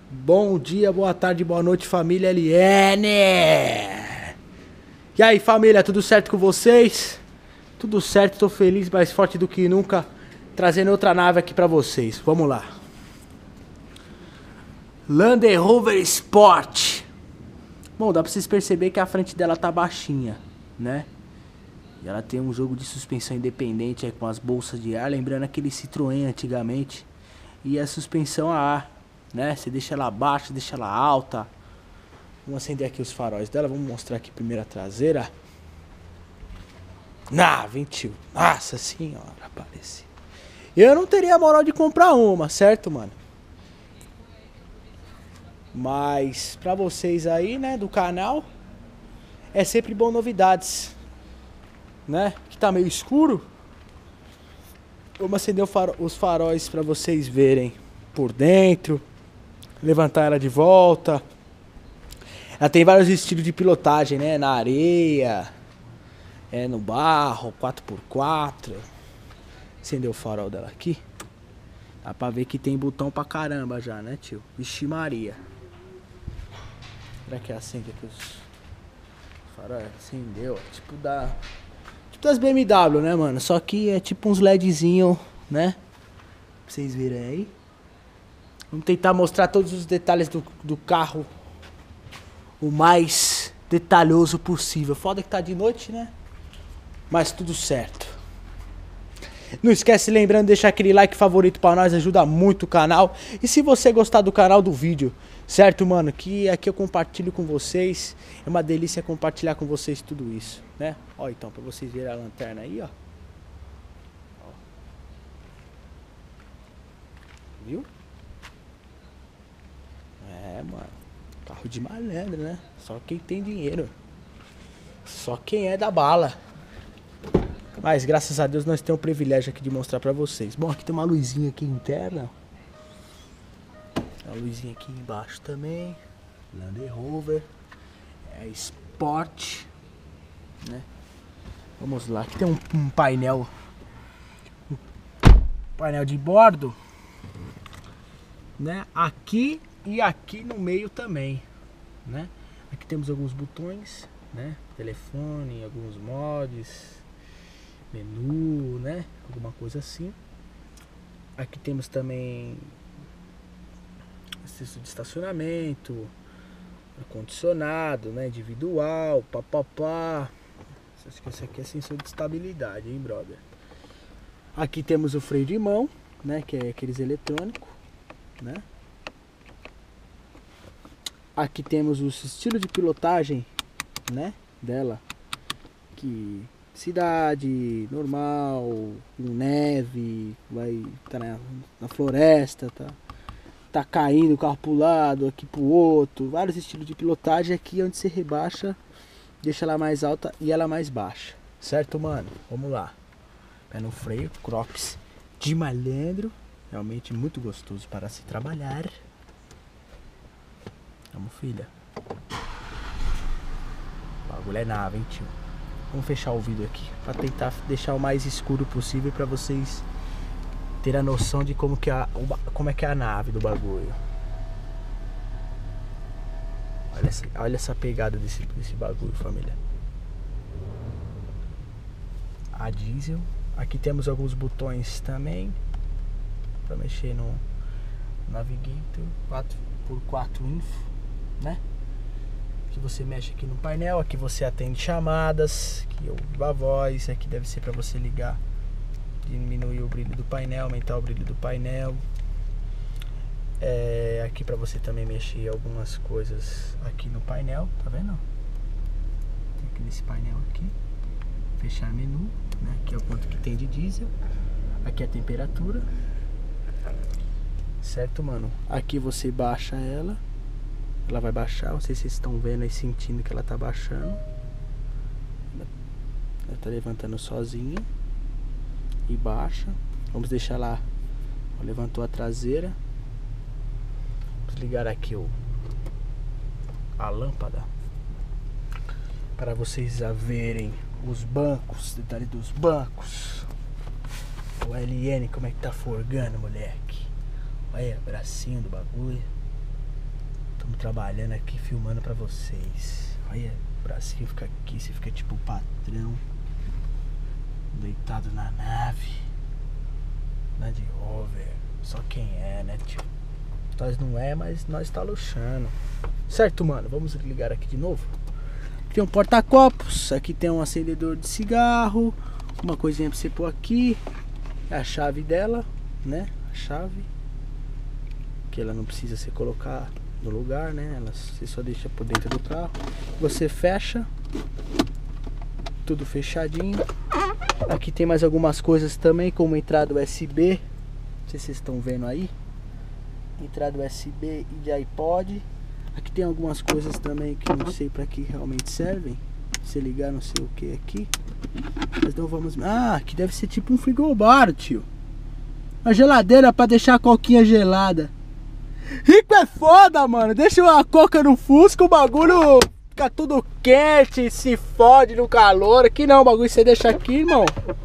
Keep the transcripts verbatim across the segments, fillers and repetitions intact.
Bom dia, boa tarde, boa noite, família L N. E aí, família, tudo certo com vocês? Tudo certo, tô feliz, mais forte do que nunca, trazendo outra nave aqui pra vocês. Vamos lá. Land Rover Sport. Bom, dá pra vocês perceberem que a frente dela tá baixinha, né? E ela tem um jogo de suspensão independente aí com as bolsas de ar, lembrando aquele Citroën antigamente. E a suspensão a ar, né? Você deixa ela baixa, deixa ela alta. Vamos acender aqui os faróis dela, vamos mostrar aqui primeiro a traseira. Ah, ventil. Nossa senhora, apareci. Eu não teria a moral de comprar uma, certo, mano? Mas pra vocês aí, né, do canal, é sempre bom novidades, né? Que tá meio escuro. Vamos acender faro, os faróis pra vocês verem por dentro. Levantar ela de volta. Ela tem vários estilos de pilotagem, né? Na areia, é, no barro, quatro por quatro. Acender o farol dela aqui. Dá pra ver que tem botão pra caramba já, né, tio? Vixe Maria. Será que acende aqui os faróis? Acendeu, ó. Tipo da... Tipo das B M W, né, mano? Só que é tipo uns LEDzinho, né? Pra vocês verem aí. Vamos tentar mostrar todos os detalhes do, do carro o mais detalhoso possível. Foda que tá de noite, né? Mas tudo certo. Não esquece, lembrando, de deixar aquele like favorito pra nós, ajuda muito o canal. E se você gostar do canal, do vídeo, certo, mano? Que aqui eu compartilho com vocês. É uma delícia compartilhar com vocês tudo isso, né? Ó, então, pra vocês verem a lanterna aí, ó. Ó. Viu? É, mano. Carro de malandro, né? Só quem tem dinheiro. Só quem é da bala. Mas graças a Deus nós temos o privilégio aqui de mostrar pra vocês. Bom, aqui tem uma luzinha aqui interna. Uma luzinha aqui embaixo também. Land Rover. É Sport, né? Vamos lá. Aqui tem um, um painel. Um painel de bordo, né? Aqui e aqui no meio também, né? Aqui temos alguns botões, né? Telefone, alguns mods, menu, né? Alguma coisa assim. Aqui temos também assistência de estacionamento, ar-condicionado, né? Individual, papapá. Acho que esse aqui é sensor de estabilidade, hein, brother? Aqui temos o freio de mão, né? Que é aqueles eletrônicos, né? Aqui temos o estilo de pilotagem, né, dela, que cidade, normal, com neve, vai tá na, na floresta, tá, tá caindo o carro pro lado, aqui pro outro, vários estilos de pilotagem. Aqui onde você rebaixa, deixa ela mais alta e ela mais baixa, certo, mano? Vamos lá. Pé no freio, crops de malandro, realmente muito gostoso para se trabalhar. Vamos, filha. O bagulho é nave, hein, tio. Vamos fechar o vídeo aqui pra tentar deixar o mais escuro possível pra vocês terem a noção de como que é a, como é que é a nave do bagulho. Olha essa, olha essa pegada desse, desse bagulho, família. A diesel. Aqui temos alguns botões também pra mexer no Navigator quatro por quatro info, né? Aqui você mexe aqui no painel, aqui você atende chamadas, aqui eu vivo a voz, aqui deve ser para você ligar, diminuir o brilho do painel, aumentar o brilho do painel. É, aqui para você também mexer algumas coisas aqui no painel, tá vendo? Aqui nesse painel aqui, fechar menu, né? Aqui é o quanto que tem de diesel, aqui é a temperatura, certo, mano? Aqui você baixa ela. Ela vai baixar, não sei se vocês estão vendo e sentindo que ela tá baixando. Ela tá levantando sozinha. E baixa. Vamos deixar lá. Levantou a traseira. Vamos ligar aqui o a lâmpada para vocês a verem os bancos, detalhe dos bancos. O L N como é que tá forgando, moleque. Olha, bracinho do bagulho. Estamos trabalhando aqui, filmando pra vocês. Olha, o bracinho fica aqui, você fica tipo o patrão. Deitado na nave. Land Rover. Só quem é, né, tio? Nós não é, mas nós tá luxando. Certo, mano? Vamos ligar aqui de novo. Tem um porta-copos. Aqui tem um acendedor de cigarro. Uma coisinha pra você pôr aqui. É a chave dela, né? A chave. Que ela não precisa se colocar no lugar, né? Ela, você só deixa por dentro do carro. Você fecha. Tudo fechadinho. Aqui tem mais algumas coisas também, como entrada U S B. Não sei se vocês estão vendo aí. Entrada U S B e de iPod. Aqui tem algumas coisas também que eu não sei para que realmente servem. Se ligar não sei o que aqui. Mas não vamos... Ah, aqui deve ser tipo um frigobar, tio. Uma geladeira para deixar a coquinha gelada. Rico é foda, mano. Deixa a coca no Fusca, o bagulho fica tudo quente, se fode no calor. Aqui não, o bagulho você deixa aqui, irmão.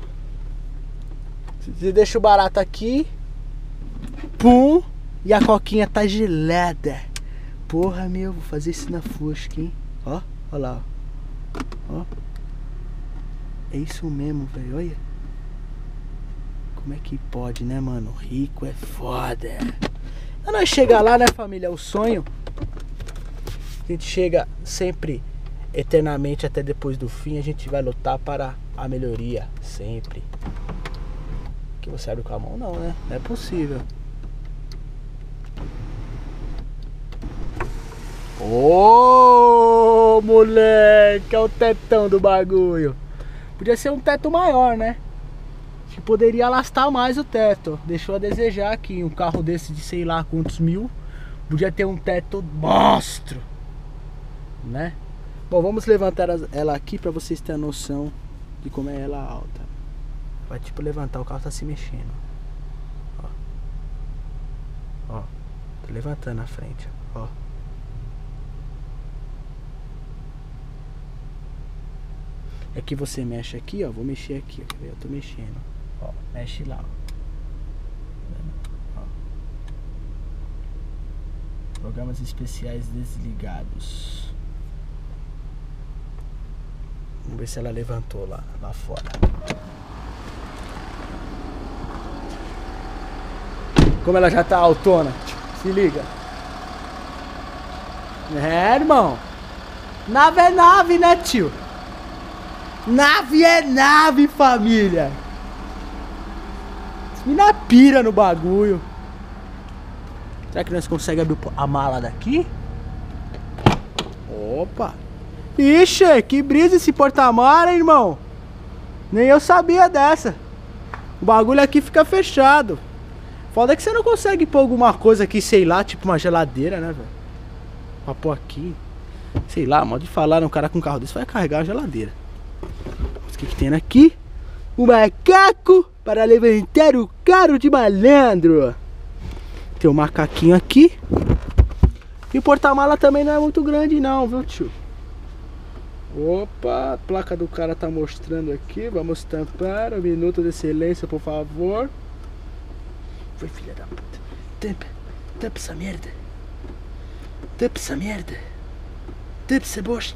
Você deixa o barato aqui. Pum. E a coquinha tá gelada. Porra, meu, vou fazer isso na Fusca, hein. Ó, ó lá, ó. Ó. É isso mesmo, velho, olha. Como é que pode, né, mano? Rico é foda. Quando nós chegar lá, né, família, o sonho. A gente chega sempre, eternamente, até depois do fim. A gente vai lutar para a melhoria, sempre. Que você abre com a mão, não, né? Não é possível. Ô, oh, moleque, é o tetão do bagulho. Podia ser um teto maior, né? Que poderia alastar mais o teto. Deixou a desejar aqui. Um carro desse de sei lá quantos mil podia ter um teto monstro, né? Bom, vamos levantar ela aqui pra vocês terem a noção de como é ela alta. Vai tipo levantar, o carro tá se mexendo. Ó. Ó. Tô levantando a frente, ó. É que você mexe aqui, ó. Vou mexer aqui, ó. Eu tô mexendo. Ó, mexe lá, ó. Ó. Programas especiais desligados. Vamos ver se ela levantou lá, lá fora. Como ela já tá autona. Se liga. É, irmão. Nave é nave, né, tio? Nave é nave, família. Mina pira no bagulho. Será que nós conseguimos abrir a mala daqui? Opa. Ixi, que brisa esse porta-mala, hein, irmão. Nem eu sabia dessa. O bagulho aqui fica fechado. Foda que você não consegue pôr alguma coisa aqui, sei lá, tipo uma geladeira, né, velho? Pra pôr aqui. Sei lá, mal de falar, um cara com um carro desse vai carregar a geladeira. O que que tem aqui? O macaco para levantar o carro de malandro. Tem um macaquinho aqui. E o porta-mala também não é muito grande não, viu, tio? Opa, a placa do cara tá mostrando aqui. Vamos tampar. Um minuto de silêncio, por favor. Foi, filha da puta. Tampa, tampa essa merda. Tampa essa merda. Tampa essa bosta.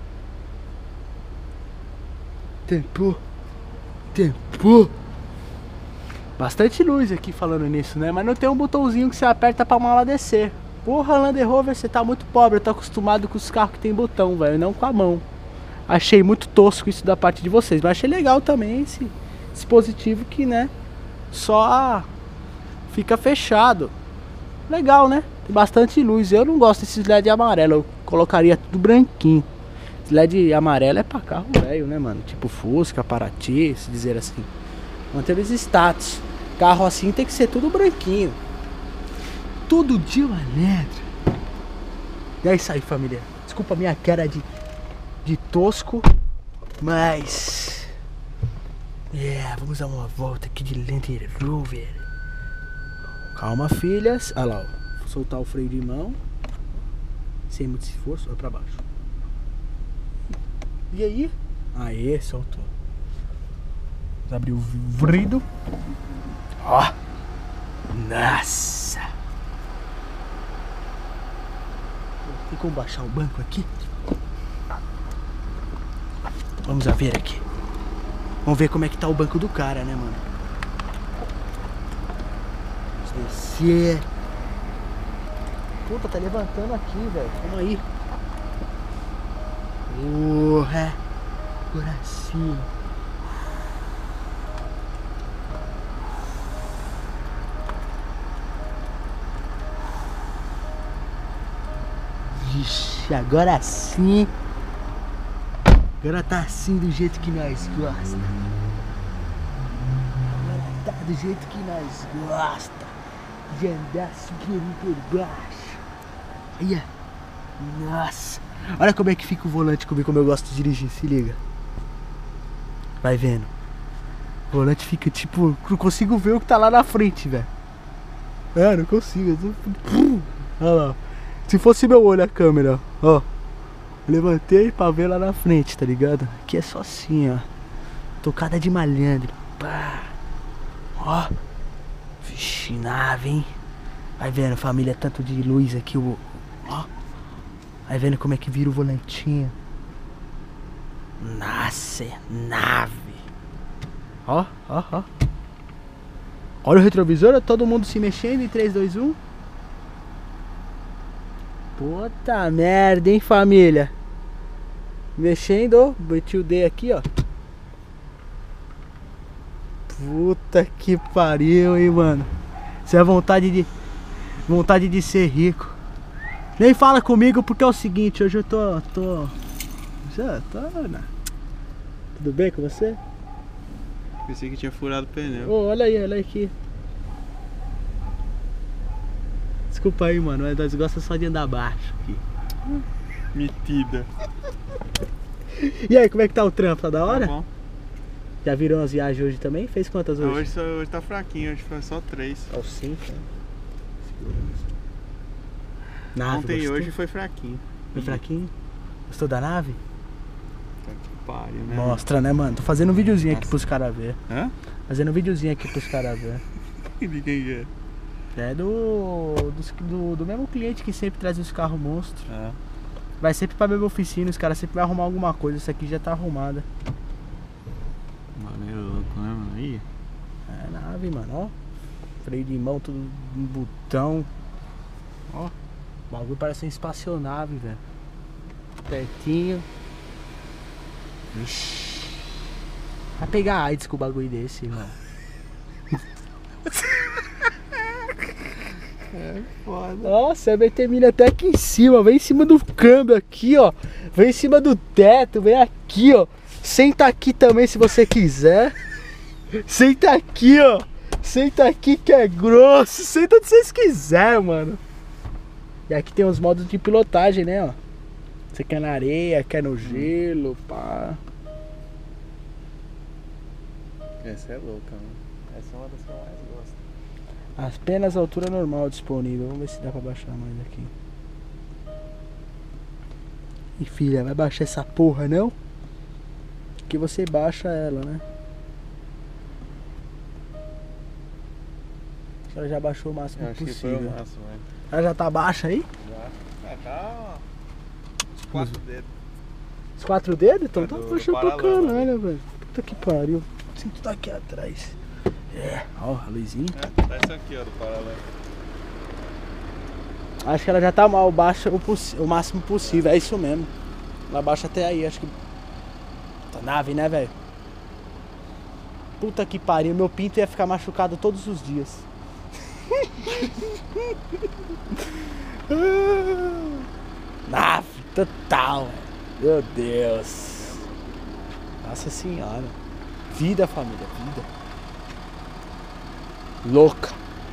Tampou. Tampou. Bastante luz aqui falando nisso, né? Mas não tem um botãozinho que você aperta pra mala descer. Porra, Land Rover, você tá muito pobre. Eu tô acostumado com os carros que tem botão, velho, não com a mão. Achei muito tosco isso da parte de vocês. Mas achei legal também esse dispositivo que, né, só fica fechado. Legal, né? Tem bastante luz. Eu não gosto desses L E D amarelo. Eu colocaria tudo branquinho. Esse L E D amarelo é pra carro velho, né, mano? Tipo Fusca, Paraty, se dizer assim. Manter os status. Carro assim tem que ser tudo branquinho. Tudo de malandro. É isso aí, família. Desculpa a minha cara de, de tosco. Mas... yeah, vamos dar uma volta aqui de Land Rover. Calma, filhas. Olha lá, ó. Vou soltar o freio de mão. Sem muito esforço. Olha pra baixo. E aí? Aê, soltou. Vamos abrir o vidro. Ó. Nossa. Tem como baixar o banco aqui? Vamos a ver aqui. Vamos ver como é que tá o banco do cara, né, mano? Vamos descer. Puta, tá levantando aqui, velho. Calma aí. Porra. Agora sim. Vixe, agora sim. Agora tá assim do jeito que nós gosta. Agora tá do jeito que nós gosta. De andar subindo por baixo. Olha. Nossa. Olha como é que fica o volante comigo, como eu gosto de dirigir. Se liga. Vai vendo. O volante fica tipo... Não consigo ver o que tá lá na frente, velho. É, não consigo. Eu tô... Olha lá. Se fosse meu olho a câmera, ó. Levantei pra ver lá na frente, tá ligado? Aqui é só assim, ó. Tocada de malandro. Pá. Ó. Vixe, nave, hein? Vai vendo, família, tanto de luz aqui, o... Ó. Vai vendo como é que vira o volantinho. Nossa, nave. Ó, ó, ó. Olha o retrovisor, todo mundo se mexendo em três, dois, um. Puta merda, hein, família. Mexendo, meti o D aqui, ó. Puta que pariu, hein, mano. Isso é vontade de... Vontade de ser rico. Nem fala comigo porque é o seguinte, hoje eu tô... tô... Já tô... Né? Tudo bem com você? Pensei que tinha furado o pneu. Oh, olha aí, olha aí aqui. Desculpa aí, mano, mas nós gostamos só de andar baixo aqui. Metida. E aí, como é que tá o trampo? Tá da hora? Tá bom. Já virou umas viagens hoje também? Fez quantas hoje? Hoje, só, hoje tá fraquinho, hoje foi só três. Ó, cinco. Nave, Ontem e gostou? hoje foi fraquinho. Foi fraquinho? Gostou da nave? Tá que pariu, né? Mostra, né, mano? Tô fazendo um videozinho Nossa. aqui pros caras ver. Hã? Fazendo um videozinho aqui pros caras ver. De quem é? É do, do, do, do mesmo cliente que sempre traz os carros monstros. Ah. Vai sempre pra mesma oficina, os caras sempre vão arrumar alguma coisa. Isso aqui já tá arrumada. Maneiro louco, né, mano? Aí. É nave, mano, ó. Freio de mão, tudo um botão. Ó. O bagulho parece uma espaçonave, velho. Pertinho. Vixe. Vai pegar AIDS com o bagulho desse, irmão. É foda. Nossa, vai termina até aqui em cima. Vem em cima do câmbio aqui, ó. Vem em cima do teto, vem aqui, ó. Senta aqui também se você quiser. Senta aqui, ó. Senta aqui que é grosso. Senta onde vocês quiserem, mano. E aqui tem os modos de pilotagem, né, ó. Você quer na areia, quer no gelo, pá. Essa é louca, mano. Essa é uma das que eu mais gosto. Apenas a altura normal disponível. Vamos ver se dá pra baixar mais aqui. E filha, vai baixar essa porra não? Que você baixa ela, né? Ela já baixou o máximo Eu acho possível. que foi o máximo, né? Ela já tá baixa aí? Já. É, tá, ó. Os quatro dedos. Os quatro dedos? Então É tá do- do baixando pra paralelo, caralho, velho. Puta que pariu. O cinto tá aqui atrás. É, ó, a luzinha. É, tá isso aqui, ó, do paralelo. Acho que ela já tá mal baixa o, possi- o máximo possível, é isso mesmo. Ela baixa até aí, acho que. Tá nave, né, velho? Puta que pariu, meu pinto ia ficar machucado todos os dias. Nave total, velho. Meu Deus. Nossa senhora. Vida, família, vida. Louca.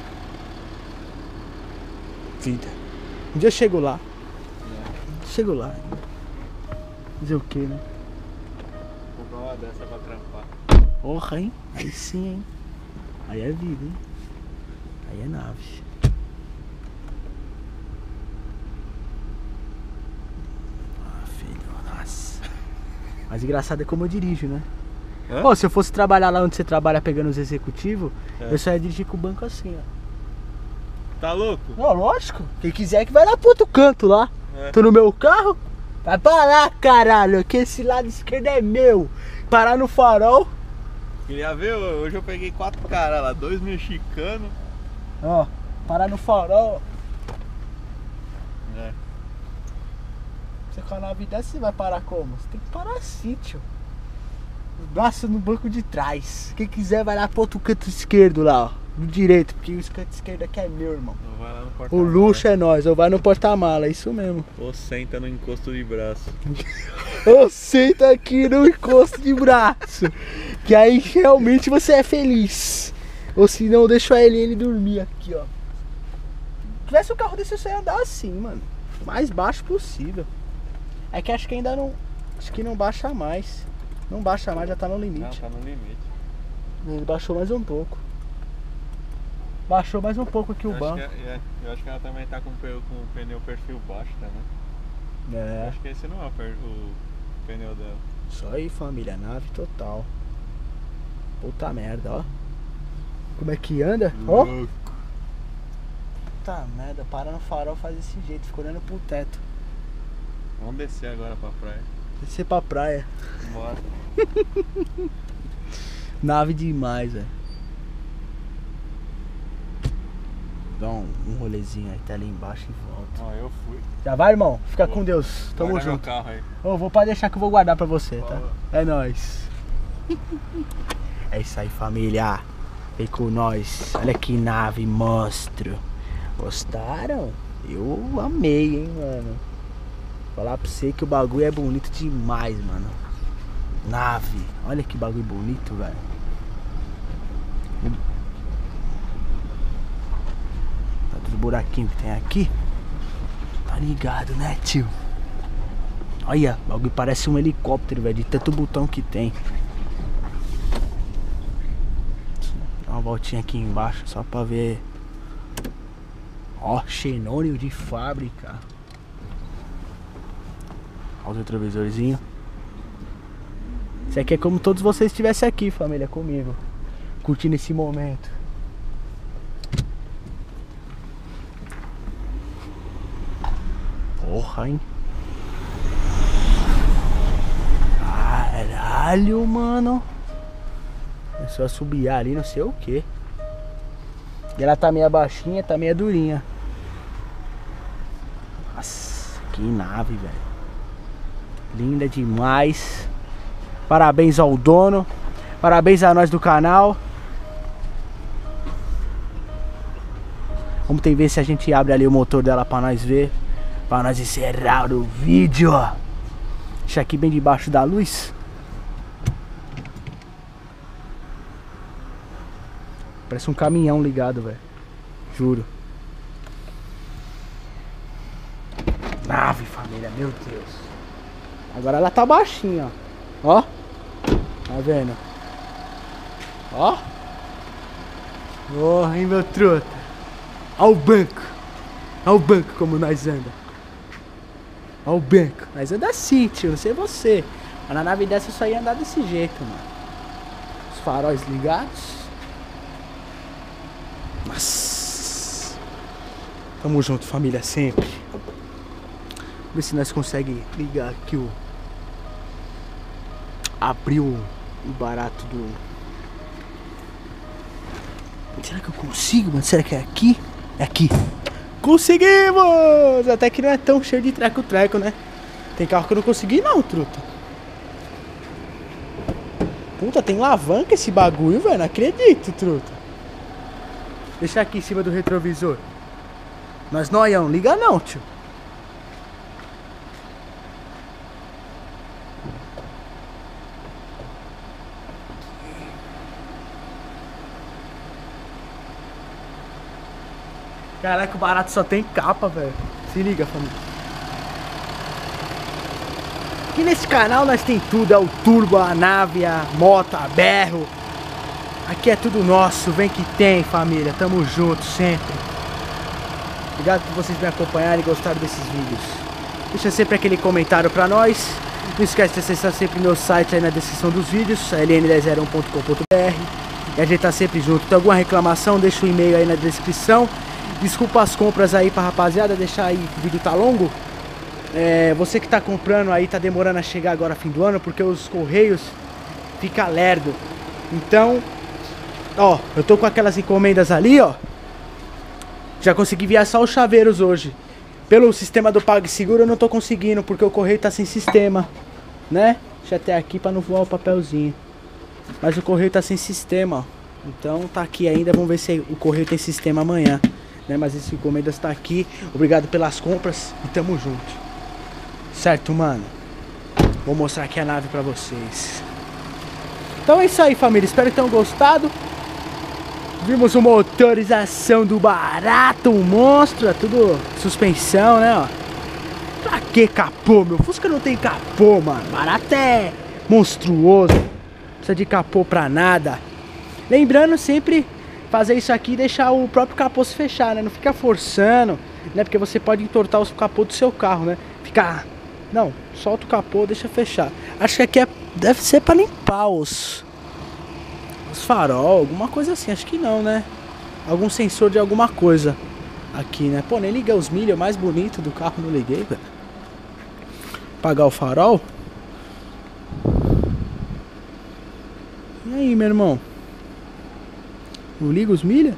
Vida. Um dia eu chego lá. Chego lá. Fazer o que, né? Vou comprar uma dessa pra trampar. Porra, hein? Aí sim, hein? Aí é vida, hein? Aí é nave. Ah, filho, nossa. Mas engraçado é como eu dirijo, né? Hã? Pô, se eu fosse trabalhar lá onde você trabalha pegando os executivos, É. eu só ia dirigir com o banco assim, ó. Tá louco? Não, lógico. Quem quiser que vai lá pro outro canto lá. É. Tô no meu carro? Vai parar, caralho, que esse lado esquerdo é meu. Parar no farol. Queria ver, hoje eu peguei quatro caras lá, dois mexicanos. Ó, parar no farol. É. Você com a nave dessa, você vai parar como? Você tem que parar assim, tio. Os braços no banco de trás. Quem quiser vai lá pro outro canto esquerdo lá, ó. No direito, porque o canto esquerdo aqui é meu, irmão. Ou vai lá no O porta-mala. luxo é nós, ou vai no porta-mala, é isso mesmo. Ou senta no encosto de braço. Ou senta aqui no encosto de braço. Que aí realmente você é feliz. Ou se não, deixa a Eliane dormir aqui, ó. Se tivesse um carro desse, eu ia andar assim, mano. O mais baixo possível. É que acho que ainda não. Acho que não baixa mais. Não baixa mais, já tá no Não, limite. tá no limite. Ele baixou mais um pouco. Baixou mais um pouco aqui o Eu banco. acho, que, é, eu acho que ela também tá com, o pe- com o pneu perfil baixo também. Eu É. acho que esse não é o, per- o pneu dela. Isso aí, família. Nave total. Puta merda, ó. Como é que anda? Ó. Louco. Puta merda, para no farol, faz desse jeito, fica olhando pro teto. Vamos descer agora pra praia. Descer pra praia. Bora. Nave demais, velho. Dá um, um rolezinho aí, tá ali embaixo e volta. Ó, eu fui. Já vai, irmão? Fica Vou. com Deus. Tamo Guarda meu junto. carro aí. Ô, vou pra deixar que eu vou guardar pra você, tá? Boa. É nóis. É isso aí, família. Vem com nós. Olha que nave, monstro. Gostaram? Eu amei, hein, mano. Falar pra você que o bagulho é bonito demais, mano. Nave. Olha que bagulho bonito, velho. Tá dos buraquinhos que tem aqui. Tá ligado, né, tio? Olha, o bagulho parece um helicóptero, velho. De tanto botão que tem. Dá uma voltinha aqui embaixo só pra ver. Ó, xenônio de fábrica. Olha o retrovisorzinho. Isso aqui é como todos vocês estivessem aqui, família, comigo. Curtindo esse momento. Porra, hein? Caralho, mano. É só subir ali, não sei o que. E ela tá meio baixinha, tá meio durinha. Nossa, que nave, velho. Linda demais. Parabéns ao dono. Parabéns a nós do canal. Vamos ter que ver se a gente abre ali o motor dela pra nós ver. Pra nós encerrar o vídeo. Deixa aqui bem debaixo da luz. Parece um caminhão ligado, velho. Juro. Nave, família, meu Deus. Agora ela tá baixinha, ó. Ó. Tá vendo? Ó. Porra, hein, meu truta. Ó o banco. Ó o banco como nós anda. Ó o banco. Nós anda assim, tio, não sei você. Mas na nave dessa eu só ia andar desse jeito, mano. Os faróis ligados. Nossa. Tamo junto, família, sempre. Vamos ver se nós conseguimos ligar aqui o... Abrir o, o barato do... Será que eu consigo, mano? Será que é aqui? É aqui. Conseguimos! Até que não é tão cheio de treco-treco, né? Tem carro que eu não consegui não, truta. Puta, tem alavanca esse bagulho, velho. Não acredito, truta. Deixa aqui em cima do retrovisor. Nós noião, liga não, tio. Caraca, o barato só tem capa, velho. Se liga, família. Aqui nesse canal nós tem tudo. É o turbo, a nave, a moto, a berro. Aqui é tudo nosso. Vem que tem, família. Tamo junto sempre. Obrigado por vocês me acompanharem e gostaram desses vídeos. Deixa sempre aquele comentário pra nós. Não esquece de acessar sempre meu site aí na descrição dos vídeos, l n dez zero um ponto com ponto b r. E a gente tá sempre junto. Tem alguma reclamação, deixa o e-mail aí na descrição. Desculpa as compras aí pra rapaziada, deixar aí, o vídeo tá longo. é, você que tá comprando aí, tá demorando a chegar agora fim do ano, porque os correios fica lerdo. Então, ó, eu tô com aquelas encomendas ali, ó. Já consegui enviar só os chaveiros hoje. Pelo sistema do PagSeguro eu não tô conseguindo, porque o correio tá sem sistema, né? Deixa até aqui pra não voar o papelzinho. Mas o correio tá sem sistema, ó. Então tá aqui ainda, vamos ver se o correio tem sistema amanhã, né? Mas esse encomendas tá aqui. Obrigado pelas compras e tamo junto. Certo, mano? Vou mostrar aqui a nave pra vocês. Então é isso aí, família. Espero que tenham gostado. Vimos uma motorização do barato, um monstro, é tudo suspensão, né, ó. Pra que capô, meu? Fusca não tem capô, mano. Barato é monstruoso. Não precisa de capô pra nada. Lembrando sempre fazer isso aqui e deixar o próprio capô se fechar, né? Não fica forçando, né? Porque você pode entortar os capô do seu carro, né? Ficar... Não, solta o capô, deixa fechar. Acho que aqui é... deve ser pra limpar os... os farol, alguma coisa assim. Acho que não, né? Algum sensor de alguma coisa aqui, né? Pô, nem liguei os milhos, mais bonito do carro, não liguei, velho. Apagar o farol. E aí, meu irmão? Não liga os milha?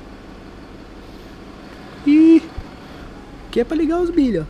Ih, que é pra ligar os milha.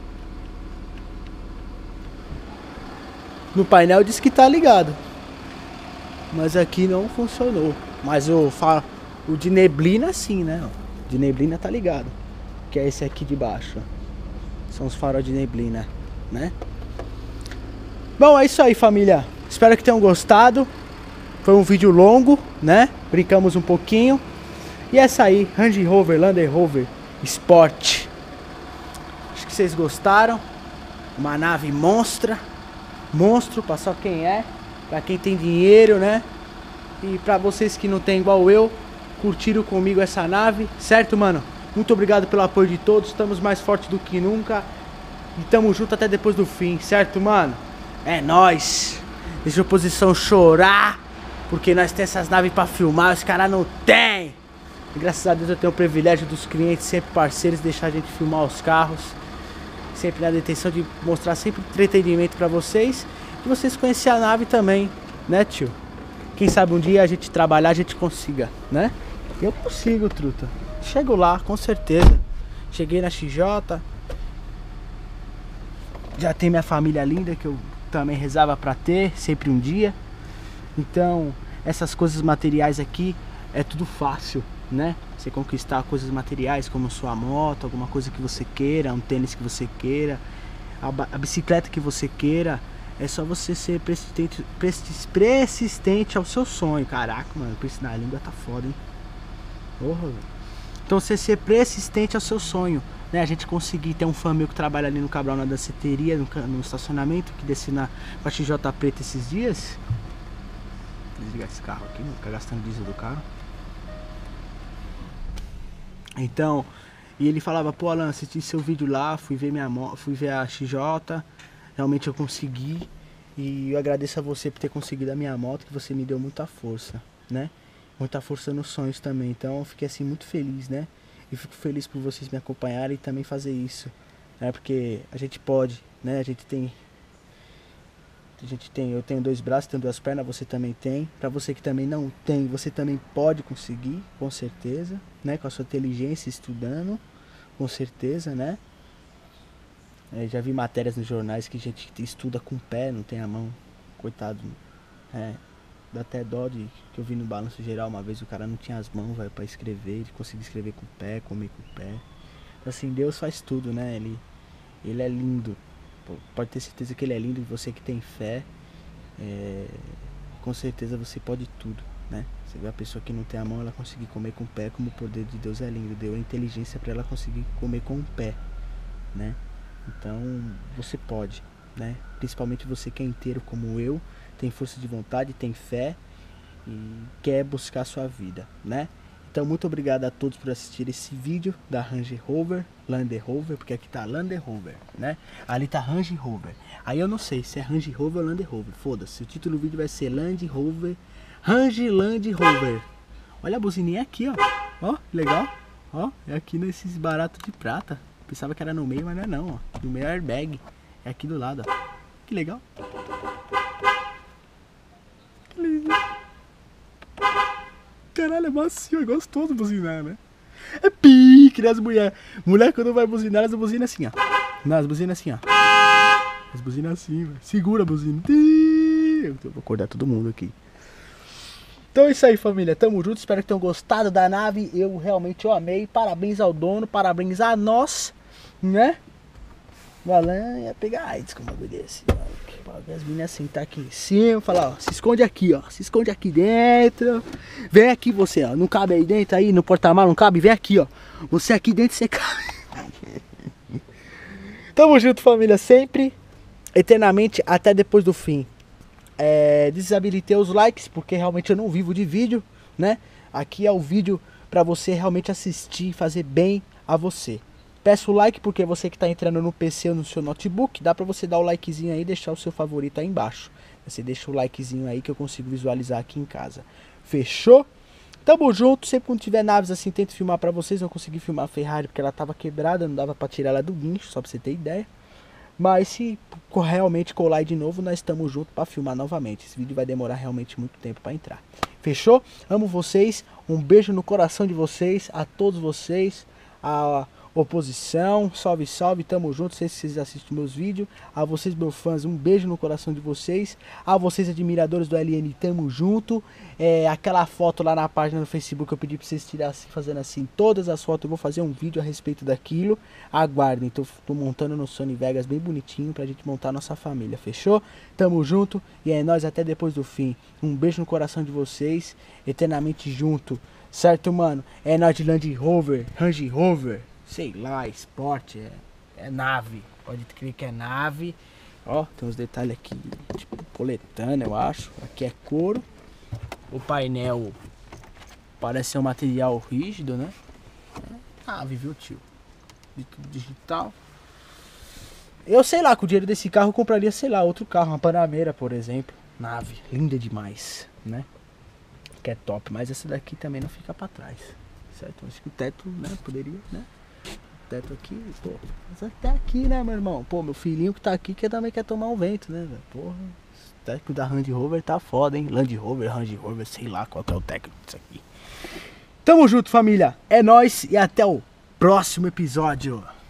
No painel diz que tá ligado, mas aqui não funcionou. Mas o, fa... o de neblina sim, né? De neblina tá ligado. Que é esse aqui de baixo. São os faróis de neblina, né? Bom, é isso aí, família. Espero que tenham gostado. Foi um vídeo longo, né? Brincamos um pouquinho. E essa aí, Range Rover, Land Rover Sport. Acho que vocês gostaram. Uma nave monstra. Monstro, pra só quem é. Pra quem tem dinheiro, né? E pra vocês que não tem igual eu, curtiram comigo essa nave, certo, mano? Muito obrigado pelo apoio de todos. Estamos mais fortes do que nunca. E tamo junto até depois do fim, certo, mano? É nóis. Deixa a oposição chorar, porque nós temos essas naves pra filmar, os caras não tem. E graças a Deus eu tenho o privilégio dos clientes sempre parceiros, deixar a gente filmar os carros. Sempre na intenção de mostrar sempre entretenimento pra vocês. E vocês conhecerem a nave também, né, tio? Quem sabe um dia a gente trabalhar, a gente consiga, né? Eu consigo, truta. Chego lá, com certeza. Cheguei na X J. Já tem minha família linda, que eu também rezava pra ter, sempre um dia. Então, essas coisas materiais aqui é tudo fácil, né? Você conquistar coisas materiais como sua moto, alguma coisa que você queira, um tênis que você queira, a, a bicicleta que você queira. É só você ser persistente, persistente ao seu sonho. Caraca, mano, isso na língua tá foda, hein? Porra, então você ser persistente ao seu sonho, né? A gente conseguir ter um fã meu que trabalha ali no Cabral na danceteria, no, no estacionamento, que desce na com a X J preta esses dias. Vou desligar esse carro aqui, não ficar gastando diesel do carro. Então, e ele falava, pô, Alan, assisti seu vídeo lá, fui ver minha moto, fui ver a X J, realmente eu consegui. E eu agradeço a você por ter conseguido a minha moto, que você me deu muita força, né? Muita força nos sonhos também. Então eu fiquei assim muito feliz, né? E fico feliz por vocês me acompanharem e também fazer isso, né? Porque a gente pode, né? A gente tem a gente tem, eu tenho dois braços, tenho duas pernas, você também tem. Pra você que também não tem, você também pode conseguir, com certeza, né? Com a sua inteligência, estudando, com certeza, né? É, já vi matérias nos jornais que a gente estuda com o pé, não tem a mão. Coitado, é, dá até dó de que eu vi no Balanço Geral uma vez, o cara não tinha as mãos, velho, pra escrever, ele conseguia escrever com o pé, comer com o pé. Assim, Deus faz tudo, né? Ele, ele é lindo. Pode ter certeza que ele é lindo, e você que tem fé, é, com certeza você pode tudo, né? Você vê a pessoa que não tem a mão, ela conseguir comer com o pé, como o poder de Deus é lindo, deu a inteligência para ela conseguir comer com o pé, né? Então você pode, né? Principalmente você que é inteiro como eu, tem força de vontade, tem fé e quer buscar a sua vida, né? Então muito obrigado a todos por assistir esse vídeo da Range Rover, Land Rover, porque aqui tá Land Rover, né? Ali tá Range Rover. Aí eu não sei se é Range Rover ou Land Rover, foda-se. O título do vídeo vai ser Land Rover, Range Land Rover. Olha a buzininha aqui, ó. Ó, legal. Ó, é aqui nesses baratos de prata. Pensava que era no meio, mas não é não, ó. No meio é airbag. É aqui do lado, ó. Que legal. Que legal. Caralho, é macio, é gostoso buzinar, né? É pique, né? As mulheres. Mulher quando vai buzinar, elas buzinam assim, ó. Não, as buzinas assim, ó. As buzinas assim, velho. Segura a buzina. Eu vou acordar todo mundo aqui. Então é isso aí, família. Tamo junto. Espero que tenham gostado da nave. Eu realmente eu amei. Parabéns ao dono. Parabéns a nós. Né? O Alan ia pegar AIDS com um bagulho desse. As meninas sentar aqui em cima. Falar, ó. Se esconde aqui, ó. Se esconde aqui dentro. Vem aqui você, ó. Não cabe aí dentro aí. No porta-malas não cabe. Vem aqui, ó. Você aqui dentro, você cabe. Tamo junto, família. Sempre. Eternamente. Até depois do fim. É, desabilitei os likes porque realmente eu não vivo de vídeo, né? Aqui é o vídeo para você realmente assistir e fazer bem a você. Peço o like porque você que está entrando no P C ou no seu notebook, dá para você dar o likezinho aí e deixar o seu favorito aí embaixo. Você deixa o likezinho aí que eu consigo visualizar aqui em casa. Fechou? Tamo junto, sempre quando tiver naves assim, tento filmar para vocês. Eu consegui filmar a Ferrari porque ela tava quebrada, não dava para tirar ela do guincho, só para você ter ideia. Mas se realmente colar de novo, nós estamos juntos para filmar novamente. Esse vídeo vai demorar realmente muito tempo para entrar. Fechou? Amo vocês. Um beijo no coração de vocês. A todos vocês. A oposição. Salve, salve. Tamo junto. Sei que vocês assistem meus vídeos. A vocês, meus fãs, um beijo no coração de vocês. A vocês, admiradores do L N, tamo junto. É, aquela foto lá na página do Facebook eu pedi pra vocês tirarem fazendo assim todas as fotos. Eu vou fazer um vídeo a respeito daquilo. Aguardem. Tô, tô montando no Sony Vegas bem bonitinho pra gente montar a nossa família. Fechou? Tamo junto. E é nóis até depois do fim. Um beijo no coração de vocês. Eternamente junto. Certo, mano? É nóis de Land Rover. Range Rover. Sei lá, esporte, é, é nave, pode crer que é nave. Ó, tem uns detalhes aqui, tipo poletano, eu acho. Aqui é couro. O painel parece ser um material rígido, né? É nave, viu, tio? De tudo digital. Eu sei lá, com o dinheiro desse carro eu compraria, sei lá, outro carro, uma Panamera, por exemplo. Nave, linda demais, né? Que é top, mas essa daqui também não fica pra trás, certo? Acho que o teto, né, poderia, né? Teto aqui, pô, mas até aqui, né, meu irmão? Pô, meu filhinho que tá aqui que também quer tomar um vento, né, velho? Porra, o técnico da Land Rover tá foda, hein? Land Rover, Range Rover, sei lá qual que é o técnico disso aqui. Tamo junto, família. É nóis e até o próximo episódio.